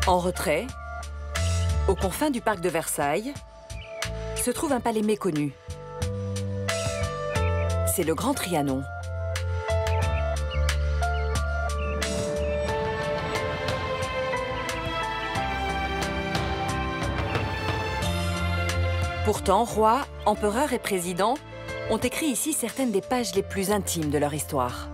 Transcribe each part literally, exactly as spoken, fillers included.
En retrait, aux confins du parc de Versailles, se trouve un palais méconnu. C'est le Grand Trianon. Pourtant, rois, empereurs et présidents ont écrit ici certaines des pages les plus intimes de leur histoire.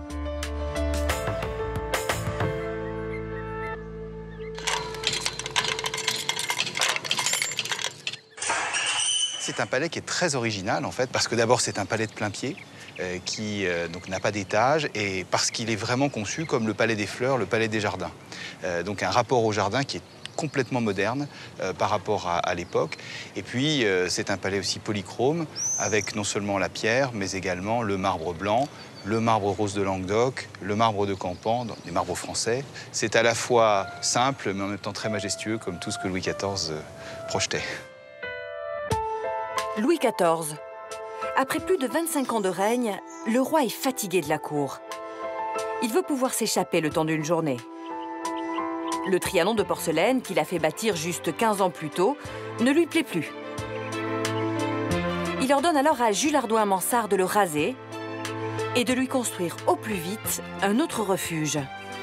C'est un palais qui est très original en fait, parce que d'abord c'est un palais de plain-pied euh, qui euh, donc n'a pas d'étage et parce qu'il est vraiment conçu comme le palais des fleurs, le palais des jardins. Euh, donc un rapport au jardin qui est complètement moderne euh, par rapport à, à l'époque. Et puis euh, c'est un palais aussi polychrome avec non seulement la pierre mais également le marbre blanc, le marbre rose de Languedoc, le marbre de Campan, des marbres français. C'est à la fois simple mais en même temps très majestueux comme tout ce que Louis quatorze euh, projetait. Louis quatorze. Après plus de vingt-cinq ans de règne, le roi est fatigué de la cour. Il veut pouvoir s'échapper le temps d'une journée. Le Trianon de porcelaine, qu'il a fait bâtir juste quinze ans plus tôt, ne lui plaît plus. Il ordonne alors à Jules Hardouin-Mansart de le raser et de lui construire au plus vite un autre refuge.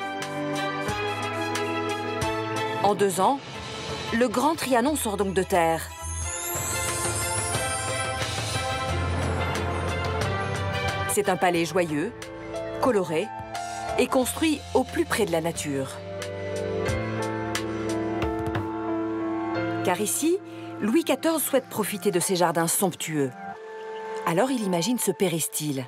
En deux ans, le Grand Trianon sort donc de terre. C'est un palais joyeux, coloré et construit au plus près de la nature. Car ici, Louis quatorze souhaite profiter de ces jardins somptueux. Alors il imagine ce péristyle.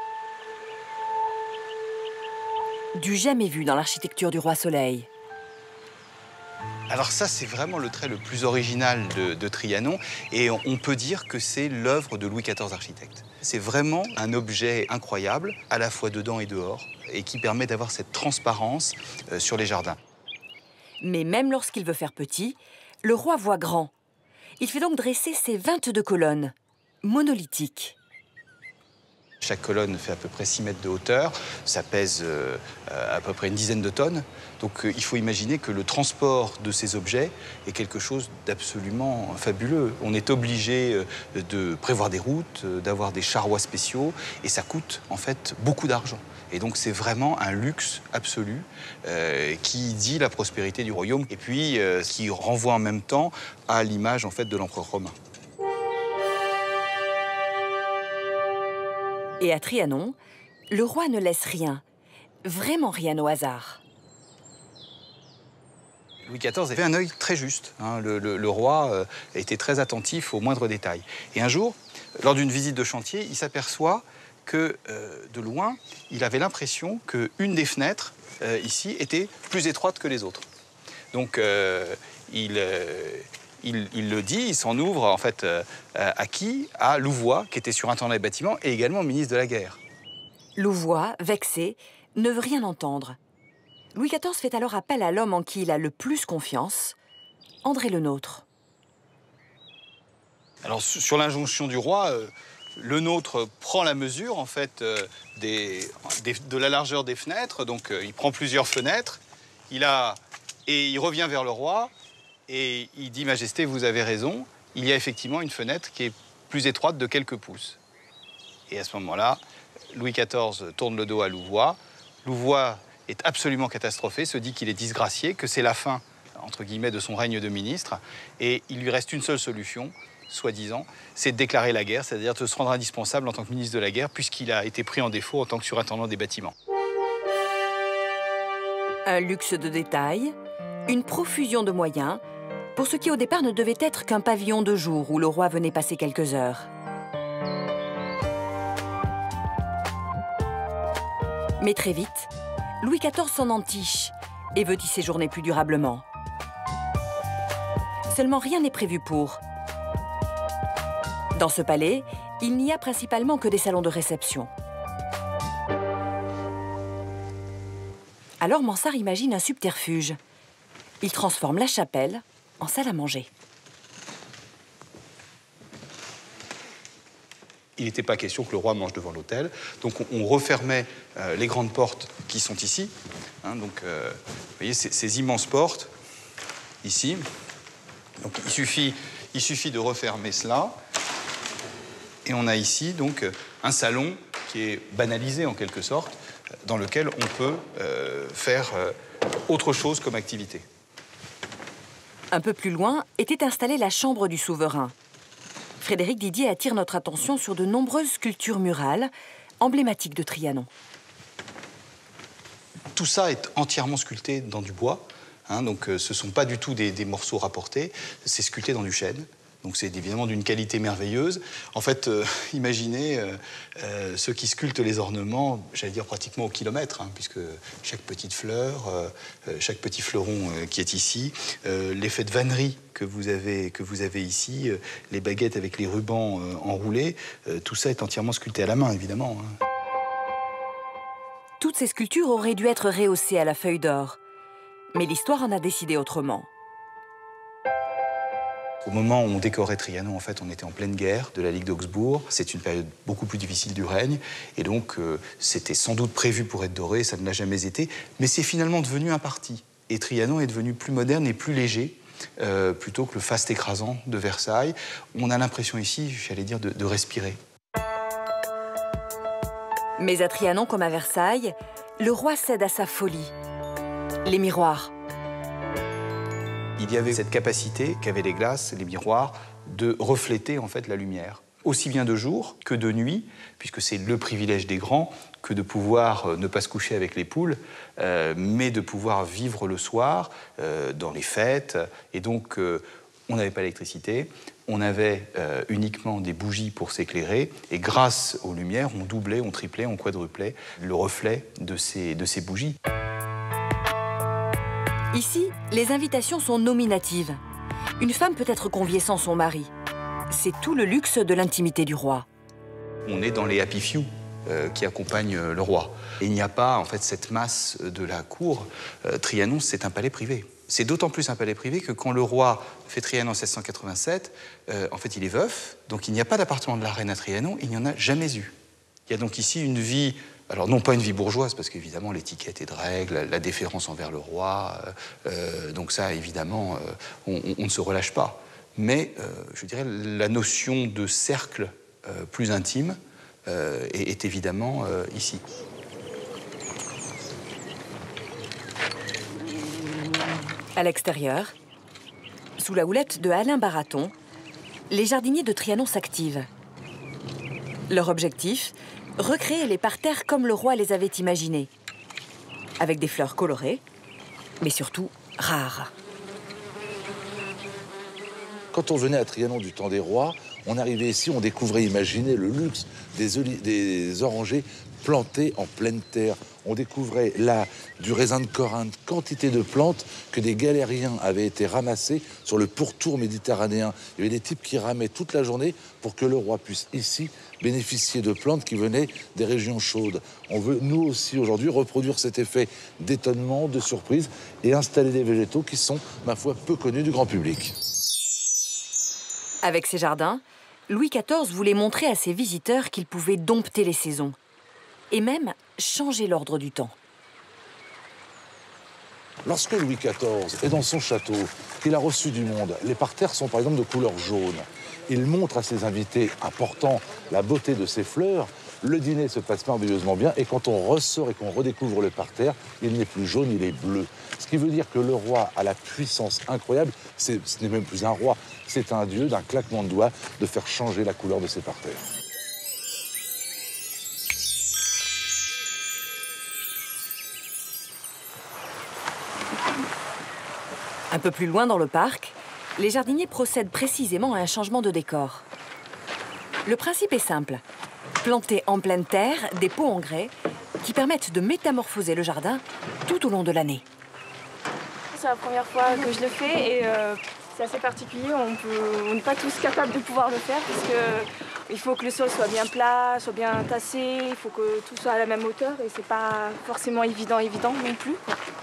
Du jamais vu dans l'architecture du Roi Soleil. Alors ça, c'est vraiment le trait le plus original de, de Trianon et on, on peut dire que c'est l'œuvre de Louis quatorze architecte. C'est vraiment un objet incroyable, à la fois dedans et dehors, et qui permet d'avoir cette transparence euh, sur les jardins. Mais même lorsqu'il veut faire petit, le roi voit grand. Il fait donc dresser ses vingt-deux colonnes, monolithiques. Chaque colonne fait à peu près six mètres de hauteur, ça pèse euh, à peu près une dizaine de tonnes. Donc euh, il faut imaginer que le transport de ces objets est quelque chose d'absolument fabuleux. On est obligé euh, de prévoir des routes, euh, d'avoir des charrois spéciaux, et ça coûte en fait beaucoup d'argent. Et donc c'est vraiment un luxe absolu euh, qui dit la prospérité du royaume, et puis euh, qui renvoie en même temps à l'image en fait de l'empereur romain. Et à Trianon, le roi ne laisse rien, vraiment rien au hasard. Louis quatorze avait un œil très juste. Hein. Le, le, le roi euh, était très attentif aux moindres détails. Et un jour, lors d'une visite de chantier, il s'aperçoit que, euh, de loin, il avait l'impression qu'une des fenêtres, euh, ici, était plus étroite que les autres. Donc, euh, il... Euh, Il, il le dit, il s'en ouvre en fait euh, à qui? À Louvois, qui était surintendant des bâtiments et également ministre de la guerre. Louvois, vexé, ne veut rien entendre. Louis quatorze fait alors appel à l'homme en qui il a le plus confiance, André Le Nôtre. Alors sur l'injonction du roi, euh, Le Nôtre prend la mesure en fait euh, des, des, de la largeur des fenêtres, donc euh, il prend plusieurs fenêtres, il a, et il revient vers le roi. Et il dit, Majesté, vous avez raison, il y a effectivement une fenêtre qui est plus étroite de quelques pouces. Et à ce moment-là, Louis quatorze tourne le dos à Louvois. Louvois est absolument catastrophé, se dit qu'il est disgracié, que c'est la fin, entre guillemets, de son règne de ministre. Et il lui reste une seule solution, soi-disant, c'est de déclarer la guerre, c'est-à-dire de se rendre indispensable en tant que ministre de la guerre, puisqu'il a été pris en défaut en tant que surintendant des bâtiments. Un luxe de détails, une profusion de moyens, pour ce qui au départ ne devait être qu'un pavillon de jour où le roi venait passer quelques heures. Mais très vite, Louis quatorze s'en entiche et veut y séjourner plus durablement. Seulement rien n'est prévu pour. Dans ce palais, il n'y a principalement que des salons de réception. Alors Mansart imagine un subterfuge. Il transforme la chapelle en salle à manger. Il n'était pas question que le roi mange devant l'autel. Donc on, on refermait euh, les grandes portes qui sont ici. Hein, donc euh, vous voyez ces, ces immenses portes ici. Donc il suffit, il suffit de refermer cela. Et on a ici donc un salon qui est banalisé en quelque sorte, dans lequel on peut euh, faire euh, autre chose comme activité. Un peu plus loin était installée la chambre du souverain. Frédéric Didier attire notre attention sur de nombreuses sculptures murales emblématiques de Trianon. Tout ça est entièrement sculpté dans du bois. Hein, donc euh, ce ne sont pas du tout des, des morceaux rapportés, c'est sculpté dans du chêne. Donc c'est évidemment d'une qualité merveilleuse. En fait, euh, imaginez euh, euh, ceux qui sculptent les ornements, j'allais dire pratiquement au kilomètre, hein, puisque chaque petite fleur, euh, chaque petit fleuron euh, qui est ici, euh, l'effet de vannerie que vous avez, que vous avez ici, euh, les baguettes avec les rubans euh, enroulés, euh, tout ça est entièrement sculpté à la main, évidemment. Hein. Toutes ces sculptures auraient dû être rehaussées à la feuille d'or. Mais l'histoire en a décidé autrement. Au moment où on décorait Trianon, en fait, on était en pleine guerre de la Ligue d'Augsbourg. C'est une période beaucoup plus difficile du règne. Et donc, euh, c'était sans doute prévu pour être doré, ça ne l'a jamais été. Mais c'est finalement devenu un parti. Et Trianon est devenu plus moderne et plus léger, euh, plutôt que le faste écrasant de Versailles. On a l'impression ici, j'allais dire, de, de respirer. Mais à Trianon, comme à Versailles, le roi cède à sa folie. Les miroirs. Il y avait cette capacité qu'avaient les glaces, les miroirs, de refléter en fait la lumière, aussi bien de jour que de nuit, puisque c'est le privilège des grands que de pouvoir euh, ne pas se coucher avec les poules, euh, mais de pouvoir vivre le soir euh, dans les fêtes. Et donc, euh, on n'avait pas l'électricité, on avait euh, uniquement des bougies pour s'éclairer, et grâce aux lumières, on doublait, on triplait, on quadruplait le reflet de ces, de ces bougies. Ici, les invitations sont nominatives. Une femme peut être conviée sans son mari. C'est tout le luxe de l'intimité du roi. On est dans les happy few euh, qui accompagnent euh, le roi. Et il n'y a pas, en fait, cette masse de la cour. Euh, Trianon, c'est un palais privé. C'est d'autant plus un palais privé que quand le roi fait Trianon en mille sept cent quatre-vingt-sept, euh, en fait, il est veuf, donc il n'y a pas d'appartement de la reine à Trianon, il n'y en a jamais eu. Il y a donc ici une vie... Alors, non pas une vie bourgeoise, parce qu'évidemment, l'étiquette est de règle, la, la déférence envers le roi, euh, euh, donc ça, évidemment, euh, on, on, on ne se relâche pas. Mais, euh, je dirais, la notion de cercle euh, plus intime euh, est, est évidemment euh, ici. À l'extérieur, sous la houlette de Alain Baraton, les jardiniers de Trianon s'activent. Leur objectif, recréer les parterres comme le roi les avait imaginés, avec des fleurs colorées, mais surtout rares. Quand on venait à Trianon du temps des rois, on arrivait ici, on découvrait, imaginez le luxe des, des orangers plantés en pleine terre. On découvrait là du raisin de Corinthe, quantité de plantes que des galériens avaient été ramassés sur le pourtour méditerranéen. Il y avait des types qui ramaient toute la journée pour que le roi puisse ici bénéficier de plantes qui venaient des régions chaudes. On veut, nous aussi, aujourd'hui, reproduire cet effet d'étonnement, de surprise et installer des végétaux qui sont, ma foi, peu connus du grand public. Avec ces jardins, Louis quatorze voulait montrer à ses visiteurs qu'il pouvait dompter les saisons et même changer l'ordre du temps. Lorsque Louis quatorze est dans son château, qu'il a reçu du monde, les parterres sont par exemple de couleur jaune. Il montre à ses invités importants la beauté de ses fleurs. Le dîner se passe merveilleusement bien et quand on ressort et qu'on redécouvre le parterre, il n'est plus jaune, il est bleu. Ce qui veut dire que le roi a la puissance incroyable, ce n'est même plus un roi, c'est un dieu d'un claquement de doigts de faire changer la couleur de ses parterres. Un peu plus loin dans le parc, les jardiniers procèdent précisément à un changement de décor. Le principe est simple. Planter en pleine terre des pots en grès qui permettent de métamorphoser le jardin tout au long de l'année. C'est la première fois que je le fais et euh, c'est assez particulier. On peut, on n'est pas tous capables de pouvoir le faire parce que il faut que le sol soit bien plat, soit bien tassé, il faut que tout soit à la même hauteur et c'est pas forcément évident, évident non plus.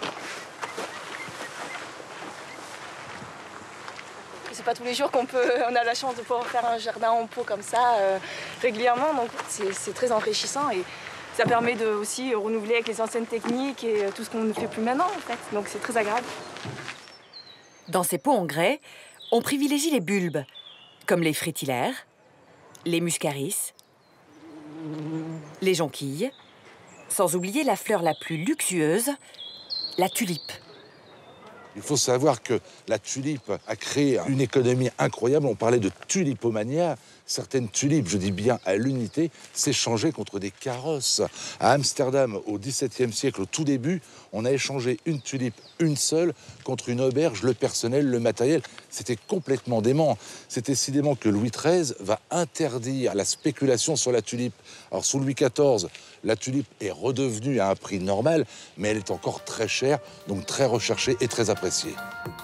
C'est pas tous les jours qu'on peut, on a la chance de pouvoir faire un jardin en pot comme ça euh, régulièrement, donc c'est très enrichissant et ça permet de aussi renouveler avec les anciennes techniques et tout ce qu'on ne fait plus maintenant en fait, donc c'est très agréable. Dans ces pots en grès, on privilégie les bulbes, comme les frétillaires, les muscaris, les jonquilles, sans oublier la fleur la plus luxueuse, la tulipe. Il faut savoir que la tulipe a créé une économie incroyable. On parlait de tulipomania. Certaines tulipes, je dis bien à l'unité, s'échangeaient contre des carrosses. À Amsterdam, au dix-septième siècle, au tout début, on a échangé une tulipe, une seule, contre une auberge, le personnel, le matériel. C'était complètement dément. C'était si dément que Louis treize va interdire la spéculation sur la tulipe. Alors, sous Louis quatorze, la tulipe est redevenue à un prix normal, mais elle est encore très chère, donc très recherchée et très appréciée.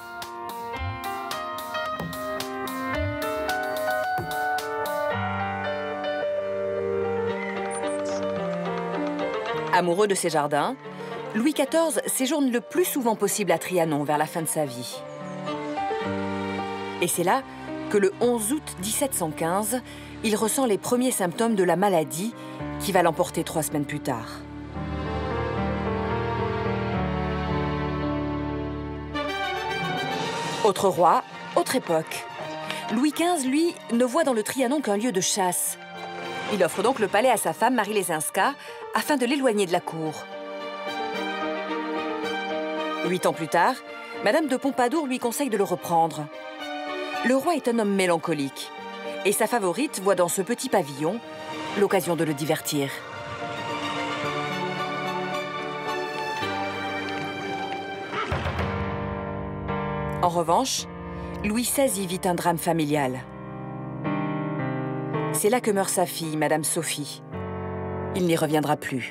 Amoureux de ses jardins, Louis quatorze séjourne le plus souvent possible à Trianon vers la fin de sa vie. Et c'est là que le onze août mille sept cent quinze, il ressent les premiers symptômes de la maladie qui va l'emporter trois semaines plus tard. Autre roi, autre époque. Louis quinze, lui, ne voit dans le Trianon qu'un lieu de chasse. Il offre donc le palais à sa femme Marie Lesinska afin de l'éloigner de la cour. Huit ans plus tard, Madame de Pompadour lui conseille de le reprendre. Le roi est un homme mélancolique et sa favorite voit dans ce petit pavillon l'occasion de le divertir. En revanche, Louis seize y vit un drame familial. C'est là que meurt sa fille, Madame Sophie. Il n'y reviendra plus.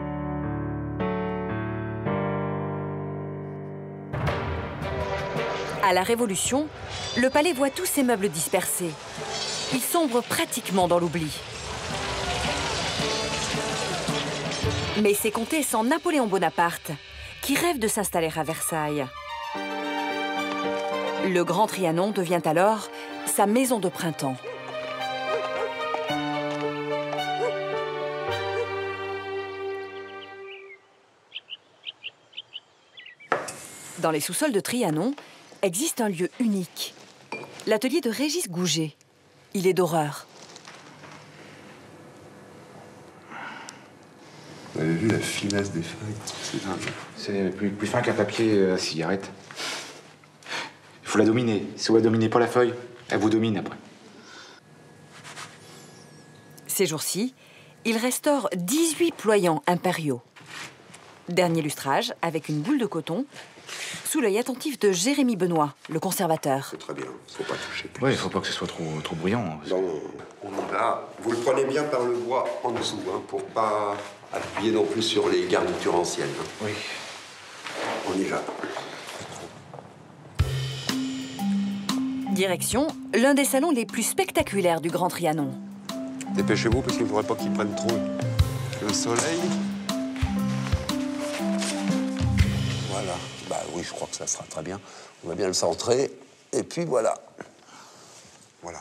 À la Révolution, le palais voit tous ses meubles dispersés. Il sombre pratiquement dans l'oubli. Mais c'est compter sans Napoléon Bonaparte, qui rêve de s'installer à Versailles. Le Grand Trianon devient alors sa maison de printemps. Dans les sous-sols de Trianon existe un lieu unique, l'atelier de Régis Gouget. Il est d'horreur. Vous avez vu la finesse des feuilles? C'est dingue. C'est plus, plus fin qu'un papier à cigarette. Il faut la dominer. Si vous la dominez pas la feuille, elle vous domine après. Ces jours-ci, il restaure dix-huit ployants impériaux. Dernier lustrage avec une boule de coton, sous l'œil attentif de Jérémy Benoît, le conservateur. C'est très bien, faut pas toucher plus. Oui, il faut pas que ce soit trop, trop bruyant. Non, on y va. Vous le prenez bien par le bois en dessous, hein, pour pas appuyer non plus sur les garnitures anciennes. Hein. Oui. On y va. Direction, l'un des salons les plus spectaculaires du Grand Trianon. Dépêchez-vous parce qu'il ne faudrait pas qu'ils prennent trop le soleil. Voilà. Bah oui, je crois que ça sera très bien. On va bien le centrer. Et puis voilà. Voilà.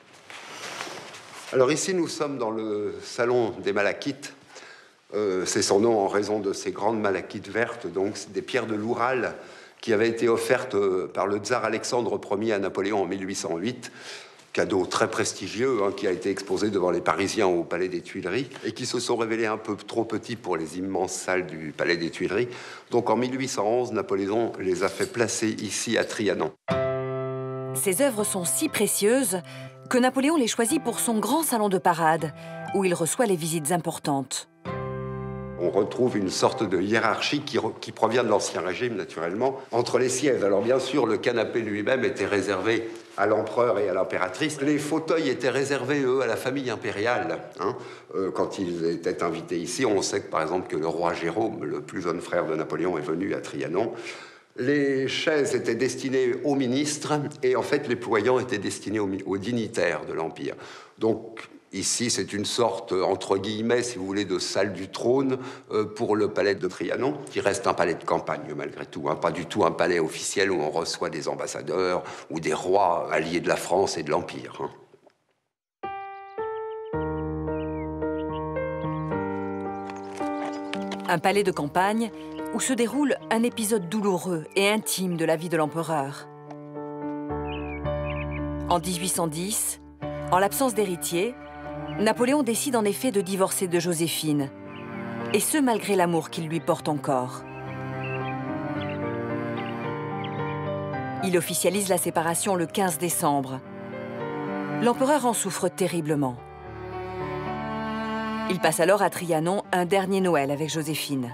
Alors ici, nous sommes dans le salon des malachites. Euh, c'est son nom en raison de ces grandes malachites vertes, donc des pierres de l'Oural qui avaient été offertes par le tsar Alexandre Ier à Napoléon en mille huit cent huit. Cadeau très prestigieux, hein, qui a été exposé devant les Parisiens au Palais des Tuileries et qui se sont révélés un peu trop petits pour les immenses salles du Palais des Tuileries. Donc en mille huit cent onze, Napoléon les a fait placer ici à Trianon. Ces œuvres sont si précieuses que Napoléon les choisit pour son grand salon de parade, où il reçoit les visites importantes. On retrouve une sorte de hiérarchie qui, qui provient de l'Ancien Régime, naturellement, entre les sièges. Alors bien sûr, le canapé lui-même était réservé à l'empereur et à l'impératrice. Les fauteuils étaient réservés, eux, à la famille impériale. Hein. Euh, quand ils étaient invités ici, on sait que, par exemple, que le roi Jérôme, le plus jeune frère de Napoléon, est venu à Trianon. Les chaises étaient destinées aux ministres et, en fait, les ployants étaient destinés aux, aux dignitaires de l'Empire. Donc, ici, c'est une sorte, entre guillemets, si vous voulez, de salle du trône euh, pour le palais de Trianon, qui reste un palais de campagne, malgré tout. Hein, pas du tout un palais officiel où on reçoit des ambassadeurs ou des rois alliés de la France et de l'Empire. Hein. Un palais de campagne où se déroule un épisode douloureux et intime de la vie de l'empereur. En mille huit cent dix, en l'absence d'héritier, Napoléon décide en effet de divorcer de Joséphine, et ce malgré l'amour qu'il lui porte encore. Il officialise la séparation le quinze décembre. L'empereur en souffre terriblement. Il passe alors à Trianon un dernier Noël avec Joséphine.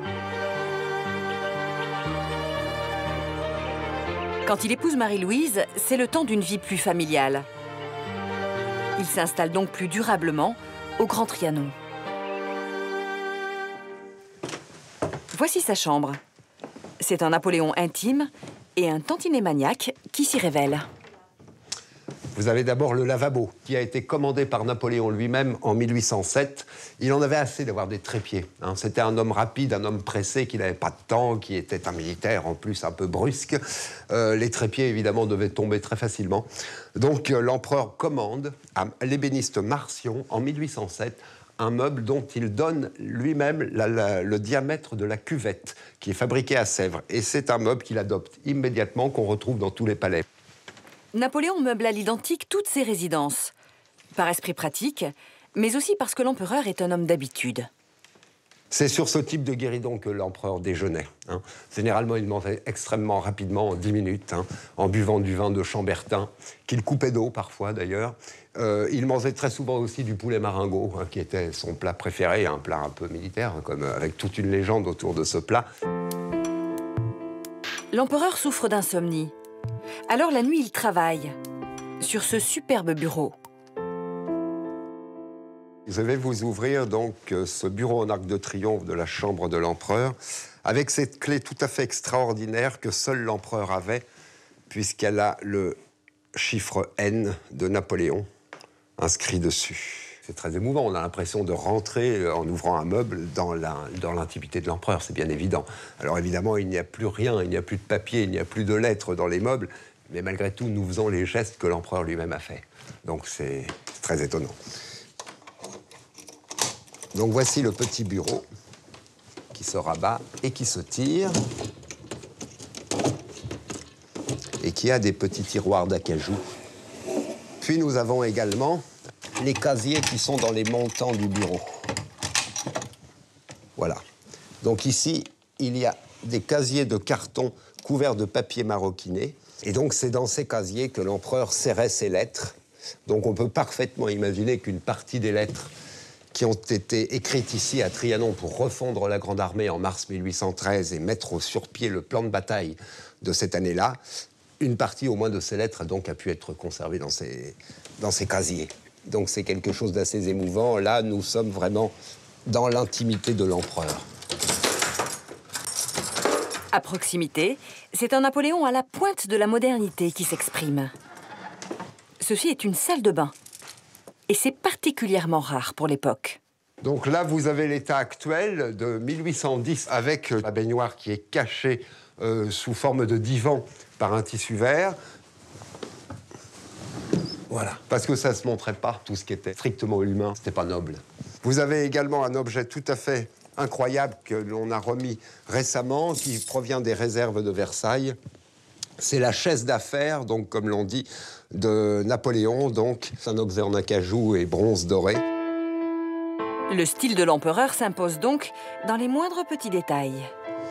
Quand il épouse Marie-Louise, c'est le temps d'une vie plus familiale. Il s'installe donc plus durablement au Grand Trianon. Voici sa chambre. C'est un Napoléon intime et un tantinet maniaque qui s'y révèle. Vous avez d'abord le lavabo, qui a été commandé par Napoléon lui-même en mille huit cent sept. Il en avait assez d'avoir des trépieds. Hein. C'était un homme rapide, un homme pressé, qui n'avait pas de temps, qui était un militaire en plus un peu brusque. Euh, les trépieds, évidemment, devaient tomber très facilement. Donc euh, l'empereur commande à l'ébéniste Marcion, en mille huit cent sept, un meuble dont il donne lui-même la, la, le diamètre de la cuvette, qui est fabriquée à Sèvres. Et c'est un meuble qu'il adopte immédiatement, qu'on retrouve dans tous les palais. Napoléon meuble à l'identique toutes ses résidences, par esprit pratique, mais aussi parce que l'empereur est un homme d'habitude. C'est sur ce type de guéridon que l'empereur déjeunait. Hein. Généralement, il mangeait extrêmement rapidement, en dix minutes, hein, en buvant du vin de Chambertin, qu'il coupait d'eau parfois d'ailleurs. Euh, il mangeait très souvent aussi du poulet maringot, hein, qui était son plat préféré, un plat un peu militaire, hein, comme, avec toute une légende autour de ce plat. L'empereur souffre d'insomnie. Alors la nuit, il travaille sur ce superbe bureau. Je vais vous ouvrir donc ce bureau en arc de triomphe de la chambre de l'empereur, avec cette clé tout à fait extraordinaire que seul l'empereur avait, puisqu'elle a le chiffre N de Napoléon inscrit dessus. C'est très émouvant, on a l'impression de rentrer en ouvrant un meuble dans l'intimité de l'empereur, c'est bien évident. Alors évidemment, il n'y a plus rien, il n'y a plus de papier, il n'y a plus de lettres dans les meubles, mais malgré tout, nous faisons les gestes que l'empereur lui-même a fait. Donc c'est très étonnant. Donc voici le petit bureau qui se rabat et qui se tire et qui a des petits tiroirs d'acajou. Puis nous avons également les casiers qui sont dans les montants du bureau. Voilà. Donc ici, il y a des casiers de carton couverts de papier maroquiné. Et donc c'est dans ces casiers que l'empereur serrait ses lettres. Donc on peut parfaitement imaginer qu'une partie des lettres qui ont été écrites ici à Trianon pour refondre la Grande Armée en mars mille huit cent treize et mettre sur pied le plan de bataille de cette année-là, une partie au moins de ces lettres donc, a pu être conservée dans ces, dans ces casiers. Donc c'est quelque chose d'assez émouvant. Là, nous sommes vraiment dans l'intimité de l'empereur. À proximité, c'est un Napoléon à la pointe de la modernité qui s'exprime. Ceci est une salle de bain. Et c'est particulièrement rare pour l'époque. Donc là, vous avez l'état actuel de mille huit cent dix avec la baignoire qui est cachée euh, sous forme de divan par un tissu vert. Voilà. Parce que ça ne se montrait pas, tout ce qui était strictement humain, c'était pas noble. Vous avez également un objet tout à fait incroyable que l'on a remis récemment, qui provient des réserves de Versailles. C'est la chaise d'affaires, donc comme l'on dit, de Napoléon. Donc, c'est un objet en acajou et bronze doré. Le style de l'empereur s'impose donc dans les moindres petits détails.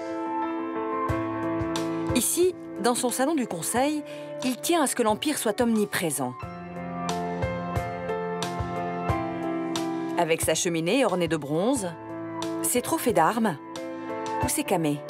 Ici, dans son salon du Conseil, il tient à ce que l'Empire soit omniprésent. Avec sa cheminée ornée de bronze, ses trophées d'armes ou ses camées.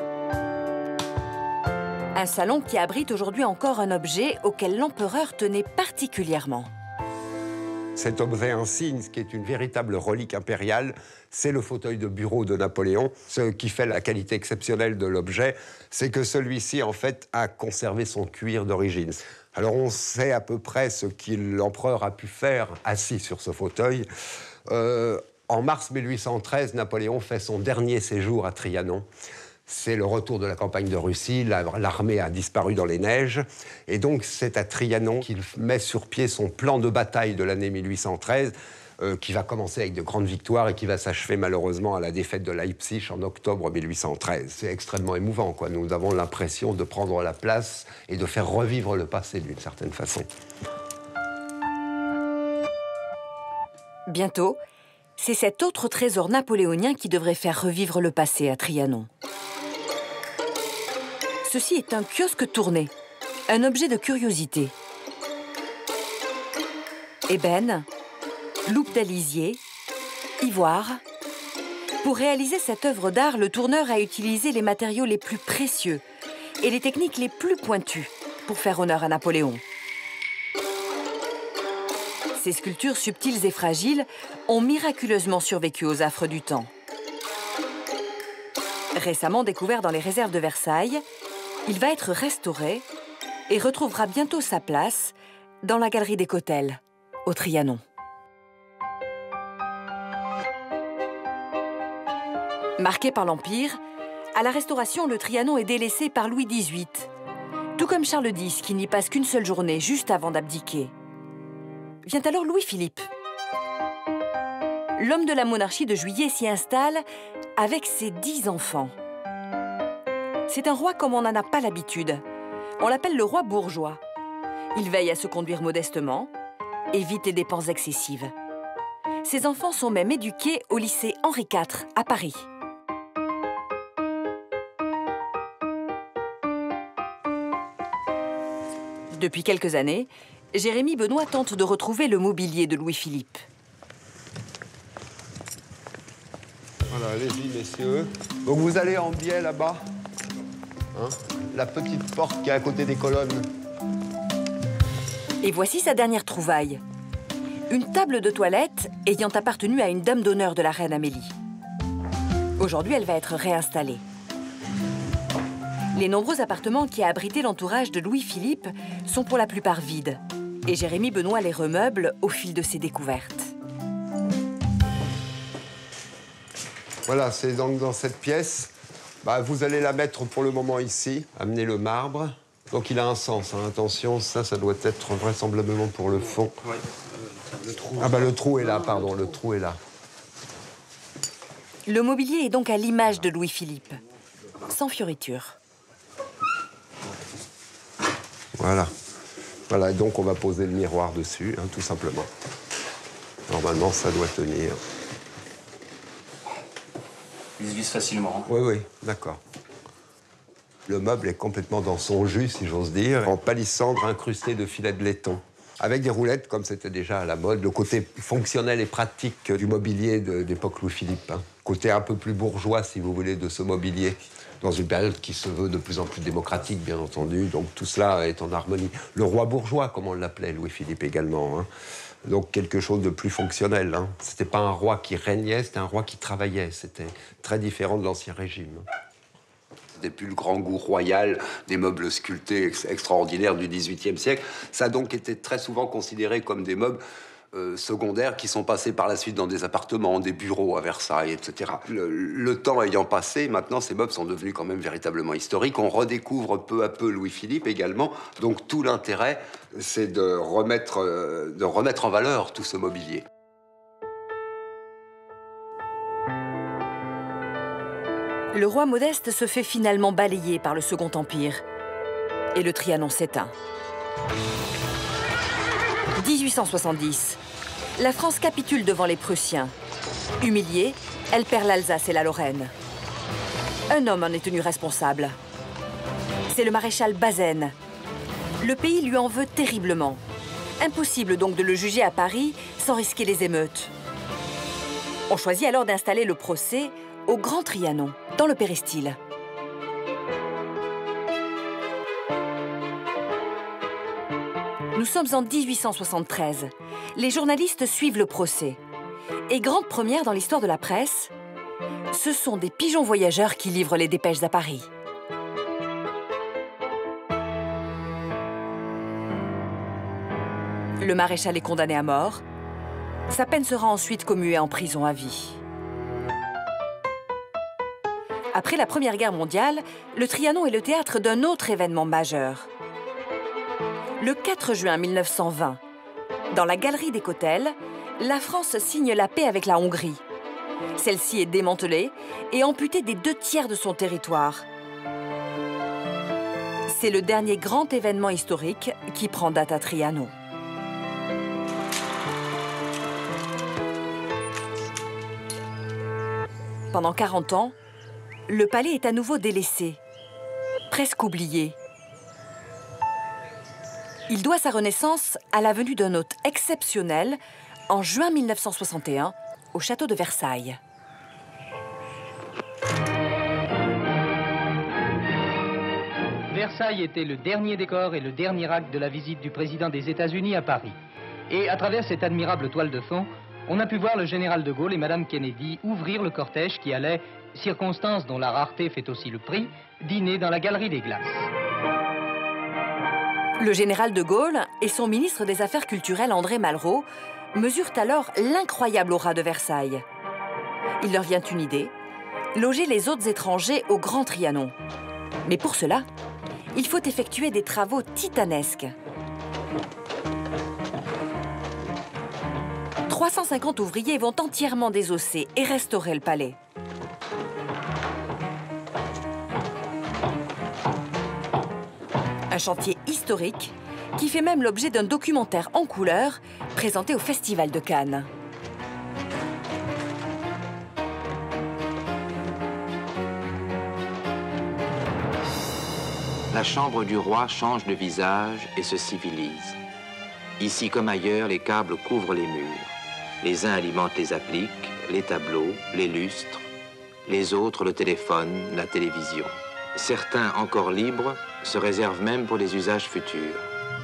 Un salon qui abrite aujourd'hui encore un objet auquel l'empereur tenait particulièrement. Cet objet insigne, qui est une véritable relique impériale, c'est le fauteuil de bureau de Napoléon. Ce qui fait la qualité exceptionnelle de l'objet, c'est que celui-ci, en fait, a conservé son cuir d'origine. Alors on sait à peu près ce que l'empereur a pu faire assis sur ce fauteuil. Euh, en mars mille huit cent treize, Napoléon fait son dernier séjour à Trianon. C'est le retour de la campagne de Russie, l'armée a disparu dans les neiges, et donc c'est à Trianon qu'il met sur pied son plan de bataille de l'année mille huit cent treize, euh, qui va commencer avec de grandes victoires et qui va s'achever malheureusement à la défaite de Leipzig en octobre mille huit cent treize. C'est extrêmement émouvant, quoi. Nous avons l'impression de prendre la place et de faire revivre le passé d'une certaine façon. Bientôt, c'est cet autre trésor napoléonien qui devrait faire revivre le passé à Trianon. Ceci est un kiosque tourné, un objet de curiosité. Ébène, loupe d'Alisier, ivoire. Pour réaliser cette œuvre d'art, le tourneur a utilisé les matériaux les plus précieux et les techniques les plus pointues pour faire honneur à Napoléon. Ces sculptures subtiles et fragiles ont miraculeusement survécu aux affres du temps. Récemment découvert dans les réserves de Versailles, il va être restauré et retrouvera bientôt sa place dans la galerie des Cotels, au Trianon. Marqué par l'Empire, à la Restauration, le Trianon est délaissé par Louis dix-huit, tout comme Charles dix, qui n'y passe qu'une seule journée juste avant d'abdiquer. Vient alors Louis-Philippe. L'homme de la monarchie de Juillet s'y installe avec ses dix enfants. C'est un roi comme on n'en a pas l'habitude. On l'appelle le roi bourgeois. Il veille à se conduire modestement, évite les dépenses excessives. Ses enfants sont même éduqués au lycée Henri quatre à Paris. Depuis quelques années, Jérémy Benoît tente de retrouver le mobilier de Louis-Philippe. Voilà, allez-y, messieurs. Donc vous allez en biais là-bas. Hein, la petite porte qui est à côté des colonnes. Et voici sa dernière trouvaille. Une table de toilette ayant appartenu à une dame d'honneur de la reine Amélie. Aujourd'hui, elle va être réinstallée. Les nombreux appartements qui abritaient l'entourage de Louis-Philippe sont pour la plupart vides. Et Jérémy Benoît les remeuble au fil de ses découvertes. Voilà, c'est donc dans cette pièce. Bah, vous allez la mettre pour le moment ici, amener le marbre. Donc il a un sens, hein. Attention, ça, ça doit être vraisemblablement pour le fond. Ouais, euh, le trou. Ah bah le trou est là, pardon, le trou est là. Le mobilier est donc à l'image de Louis-Philippe, sans fioriture. Voilà. Voilà, et donc on va poser le miroir dessus, hein, tout simplement. Normalement, ça doit tenir. Il se visse facilement. Hein. Oui, oui, d'accord. Le meuble est complètement dans son jus, si j'ose dire, en palissandre incrusté de filets de laiton. Avec des roulettes, comme c'était déjà à la mode, le côté fonctionnel et pratique du mobilier d'époque Louis-Philippe. Hein. Côté un peu plus bourgeois, si vous voulez, de ce mobilier. Dans une période qui se veut de plus en plus démocratique, bien entendu. Donc tout cela est en harmonie. Le roi bourgeois, comme on l'appelait, Louis-Philippe également. Hein. Donc quelque chose de plus fonctionnel. Hein. C'était pas un roi qui régnait, c'était un roi qui travaillait. C'était très différent de l'Ancien Régime. C'était plus le grand goût royal des meubles sculptés ex extraordinaires du dix-huitième siècle. Ça a donc été très souvent considéré comme des meubles Euh, secondaires qui sont passés par la suite dans des appartements, des bureaux à Versailles, et cetera. Le, le temps ayant passé, maintenant, ces meubles sont devenus quand même véritablement historiques. On redécouvre peu à peu Louis-Philippe également. Donc tout l'intérêt, c'est de remettre, euh, de remettre en valeur tout ce mobilier. Le roi modeste se fait finalement balayer par le Second Empire. Et le Trianon s'éteint. dix-huit cent soixante-dix. La France capitule devant les Prussiens. Humiliée, elle perd l'Alsace et la Lorraine. Un homme en est tenu responsable. C'est le maréchal Bazaine. Le pays lui en veut terriblement. Impossible donc de le juger à Paris sans risquer les émeutes. On choisit alors d'installer le procès au Grand Trianon, dans le Péristyle. Nous sommes en dix-huit cent soixante-treize. Les journalistes suivent le procès. Et grande première dans l'histoire de la presse, ce sont des pigeons voyageurs qui livrent les dépêches à Paris. Le maréchal est condamné à mort. Sa peine sera ensuite commuée en prison à vie. Après la Première Guerre mondiale, le Trianon est le théâtre d'un autre événement majeur. Le quatre juin mille neuf cent vingt, dans la galerie des Cotels, la France signe la paix avec la Hongrie. Celle-ci est démantelée et amputée des deux tiers de son territoire. C'est le dernier grand événement historique qui prend date à Trianon. Pendant quarante ans, le palais est à nouveau délaissé, presque oublié. Il doit sa renaissance à la venue d'un hôte exceptionnel en juin mille neuf cent soixante et un au château de Versailles. Versailles était le dernier décor et le dernier acte de la visite du président des États-Unis à Paris. Et à travers cette admirable toile de fond, on a pu voir le général de Gaulle et Madame Kennedy ouvrir le cortège qui allait, circonstance dont la rareté fait aussi le prix, dîner dans la Galerie des Glaces. Le général de Gaulle et son ministre des Affaires culturelles André Malraux mesurent alors l'incroyable aura de Versailles. Il leur vient une idée, loger les hôtes étrangers au Grand Trianon. Mais pour cela, il faut effectuer des travaux titanesques. trois cent cinquante ouvriers vont entièrement désosser et restaurer le palais. Un chantier historique qui fait même l'objet d'un documentaire en couleur présenté au Festival de Cannes. La chambre du roi change de visage et se civilise. Ici comme ailleurs, les câbles couvrent les murs. Les uns alimentent les appliques, les tableaux, les lustres. Les autres, le téléphone, la télévision. Certains, encore libres, se réservent même pour les usages futurs.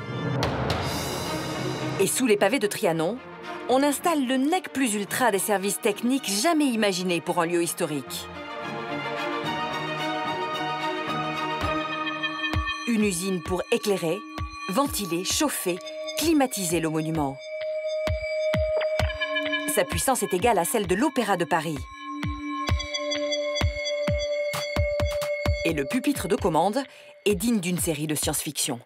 Et sous les pavés de Trianon, on installe le nec plus ultra des services techniques jamais imaginés pour un lieu historique. Une usine pour éclairer, ventiler, chauffer, climatiser le monument. Sa puissance est égale à celle de l'Opéra de Paris. Et le pupitre de commande est digne d'une série de science-fiction.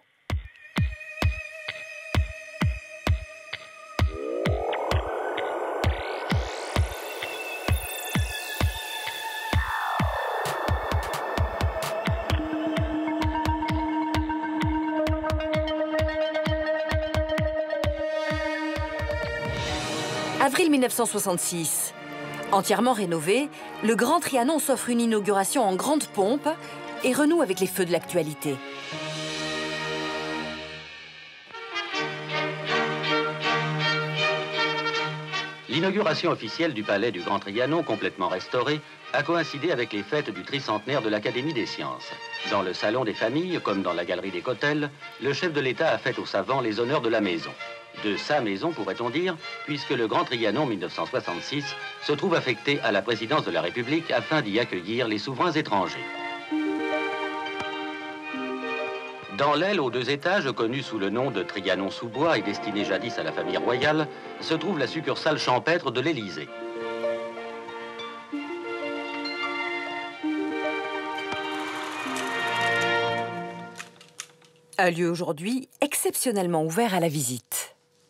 Avril mille neuf cent soixante-six. Entièrement rénové, le Grand Trianon s'offre une inauguration en grande pompe et renoue avec les feux de l'actualité. L'inauguration officielle du palais du Grand Trianon, complètement restauré, a coïncidé avec les fêtes du tricentenaire de l'Académie des sciences. Dans le salon des familles, comme dans la galerie des Cotels, le chef de l'État a fait aux savants les honneurs de la maison. De sa maison, pourrait-on dire, puisque le Grand Trianon mille neuf cent soixante-six se trouve affecté à la présidence de la République afin d'y accueillir les souverains étrangers. Dans l'aile aux deux étages, connue sous le nom de Trianon-sous-Bois et destinée jadis à la famille royale, se trouve la succursale champêtre de l'Élysée. Un lieu aujourd'hui exceptionnellement ouvert à la visite.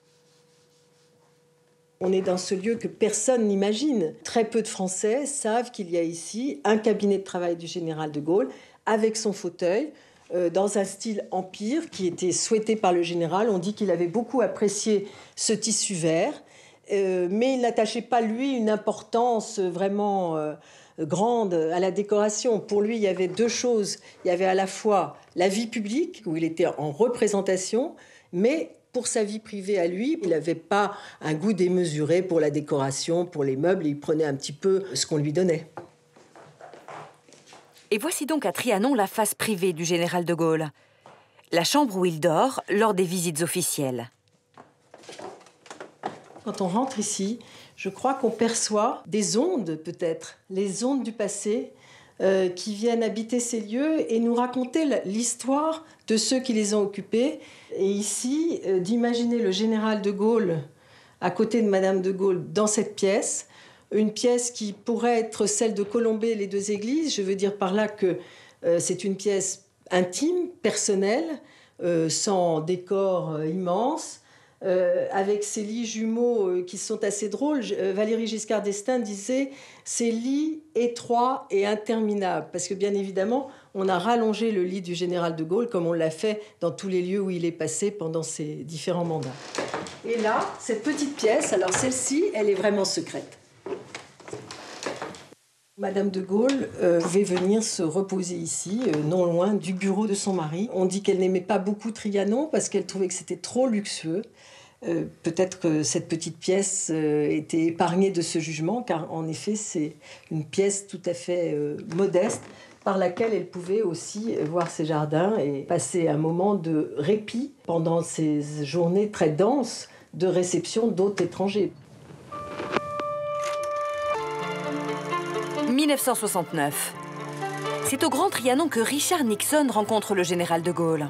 On est dans ce lieu que personne n'imagine. Très peu de Français savent qu'il y a ici un cabinet de travail du général de Gaulle avec son fauteuil, euh, dans un style empire qui était souhaité par le général. On dit qu'il avait beaucoup apprécié ce tissu vert, euh, mais il n'attachait pas, lui, une importance vraiment euh, grande à la décoration. Pour lui, il y avait deux choses. Il y avait à la fois la vie publique, où il était en représentation, mais pour sa vie privée à lui, il n'avait pas un goût démesuré pour la décoration, pour les meubles. Il prenait un petit peu ce qu'on lui donnait. Et voici donc à Trianon la face privée du général de Gaulle. La chambre où il dort lors des visites officielles. Quand on rentre ici, je crois qu'on perçoit des ondes, peut-être, les ondes du passé, euh, qui viennent habiter ces lieux et nous raconter l'histoire de ceux qui les ont occupés. Et ici, euh, d'imaginer le général de Gaulle à côté de Madame de Gaulle dans cette pièce, une pièce qui pourrait être celle de Colombey les deux églises. Je veux dire par là que euh, c'est une pièce intime, personnelle, euh, sans décor euh, immense, euh, avec ces lits jumeaux euh, qui sont assez drôles. Euh, Valéry Giscard d'Estaing disait « ces lits étroits et interminables », parce que bien évidemment, on a rallongé le lit du général de Gaulle comme on l'a fait dans tous les lieux où il est passé pendant ses différents mandats. Et là, cette petite pièce, alors celle-ci, elle est vraiment secrète. Madame de Gaulle euh, pouvait venir se reposer ici, euh, non loin du bureau de son mari. On dit qu'elle n'aimait pas beaucoup Trianon parce qu'elle trouvait que c'était trop luxueux. Euh, peut-être que cette petite pièce euh, était épargnée de ce jugement, car en effet, c'est une pièce tout à fait euh, modeste, par laquelle elle pouvait aussi voir ses jardins et passer un moment de répit pendant ces journées très denses de réception d'hôtes étrangers. mille neuf cent soixante-neuf. C'est au Grand Trianon que Richard Nixon rencontre le général de Gaulle.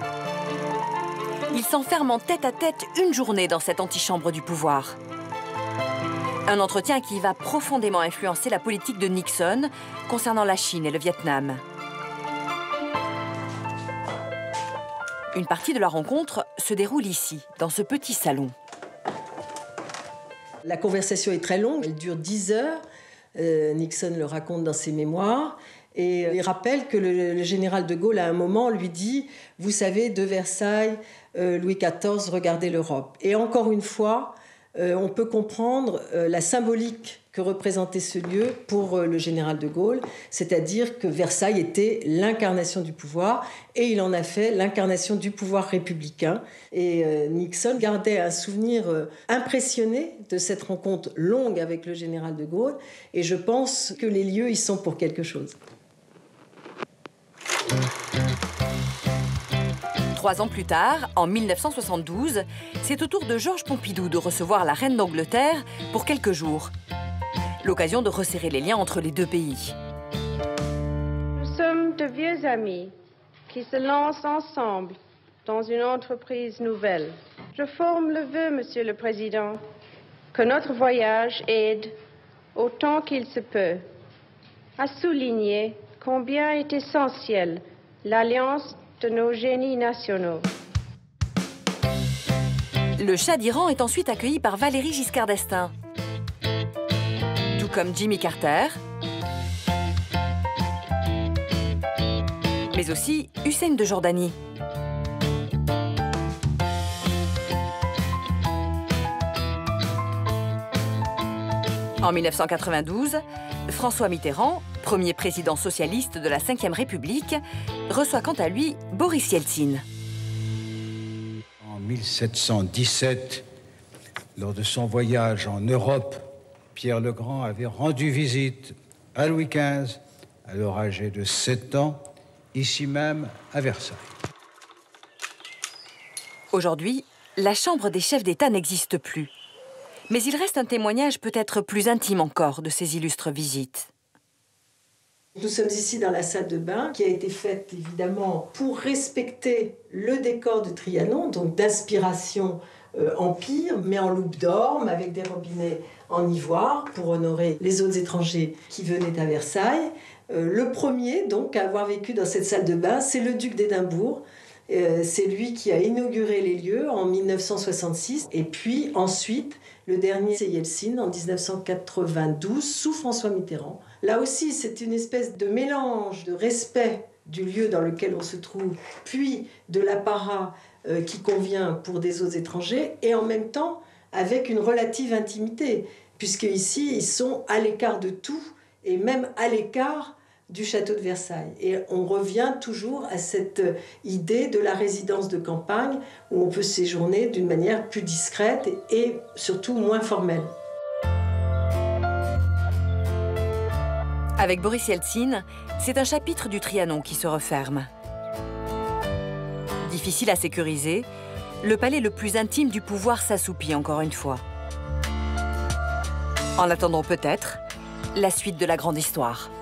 Ils s'enferment en tête-à-tête une journée dans cette antichambre du pouvoir. Un entretien qui va profondément influencer la politique de Nixon concernant la Chine et le Vietnam. Une partie de la rencontre se déroule ici, dans ce petit salon. La conversation est très longue, elle dure dix heures. Euh, Nixon le raconte dans ses mémoires. Et il rappelle que le, le général de Gaulle, à un moment, lui dit « Vous savez, de Versailles, euh, Louis quatorze, regardez l'Europe. » Et encore une fois, Euh, on peut comprendre euh, la symbolique que représentait ce lieu pour euh, le général de Gaulle, c'est-à-dire que Versailles était l'incarnation du pouvoir et il en a fait l'incarnation du pouvoir républicain. Et euh, Nixon gardait un souvenir euh, impressionné de cette rencontre longue avec le général de Gaulle et je pense que les lieux y sont pour quelque chose. Trois ans plus tard, en mille neuf cent soixante-douze, c'est au tour de Georges Pompidou de recevoir la reine d'Angleterre pour quelques jours. L'occasion de resserrer les liens entre les deux pays. Nous sommes de vieux amis qui se lancent ensemble dans une entreprise nouvelle. Je forme le vœu, Monsieur le Président, que notre voyage aide, autant qu'il se peut, à souligner combien est essentielle l'alliance de nos génies nationaux. Le Shah d'Iran est ensuite accueilli par Valéry Giscard d'Estaing, tout comme Jimmy Carter, mais aussi Hussein de Jordanie. En mille neuf cent quatre-vingt-douze, François Mitterrand, premier président socialiste de la cinquième République, reçoit quant à lui Boris Yeltsin. En mille sept cent dix-sept, lors de son voyage en Europe, Pierre le Grand avait rendu visite à Louis quinze, alors âgé de sept ans, ici même à Versailles. Aujourd'hui, la Chambre des chefs d'État n'existe plus. Mais il reste un témoignage peut-être plus intime encore de ces illustres visites. Nous sommes ici dans la salle de bain qui a été faite évidemment pour respecter le décor de Trianon, donc d'inspiration euh, empire, mais en loupe d'or, avec des robinets en ivoire pour honorer les autres étrangers qui venaient à Versailles. Euh, le premier donc à avoir vécu dans cette salle de bain, c'est le duc d'Édimbourg. Euh, c'est lui qui a inauguré les lieux en mille neuf cent soixante-six et puis ensuite le dernier c'est Yeltsin en mille neuf cent quatre-vingt-douze sous François Mitterrand. Là aussi c'est une espèce de mélange de respect du lieu dans lequel on se trouve puis de l'apparat euh, qui convient pour des autres étrangers et en même temps avec une relative intimité puisque ici ils sont à l'écart de tout et même à l'écart du château de Versailles. Et on revient toujours à cette idée de la résidence de campagne où on peut séjourner d'une manière plus discrète et surtout moins formelle. Avec Boris Yeltsin, c'est un chapitre du Trianon qui se referme. Difficile à sécuriser, le palais le plus intime du pouvoir s'assoupit encore une fois. En attendant peut-être la suite de la grande histoire.